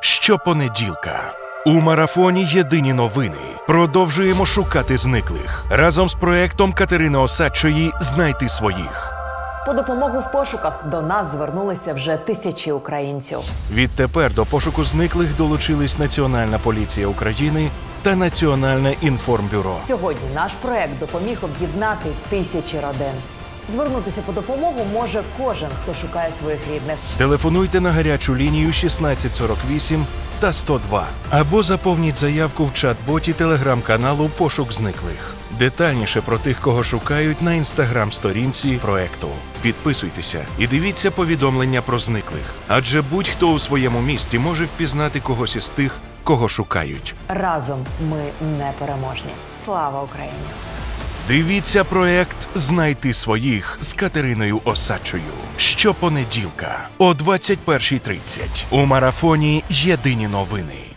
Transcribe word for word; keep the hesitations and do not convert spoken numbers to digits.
Щопонеділка у марафоні «Єдині новини» продовжуємо шукати зниклих. Разом з проектом Катерини Осадчої «Знайти своїх». По допомогу в пошуках до нас звернулися вже тисячі українців. Відтепер до пошуку зниклих долучились Національна поліція України та Національне інформбюро. Сьогодні наш проект допоміг об'єднати тисячі родин. Звернутися по допомогу може кожен, хто шукає своїх рідних. Телефонуйте на гарячу лінію шістнадцять сорок вісім та сто два або заповніть заявку в чат-боті телеграм-каналу «Пошук зниклих». Детальніше про тих, кого шукають, на інстаграм-сторінці проекту. Підписуйтеся і дивіться повідомлення про зниклих. Адже будь-хто у своєму місті може впізнати когось із тих, кого шукають. Разом ми непереможні. Слава Україні! Дивіться проект «Знайти своїх» з Катериною Осадчою. Щопонеділка о двадцять першій тридцять у марафоні «Єдині новини».